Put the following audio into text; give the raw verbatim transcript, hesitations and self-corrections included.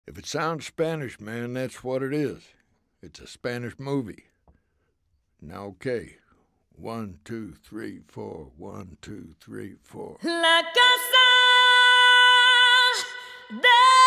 If it sounds Spanish, man, that's what it is. It's a Spanish movie. Now, okay. One, two, three, four. One, two, three, four. La casa de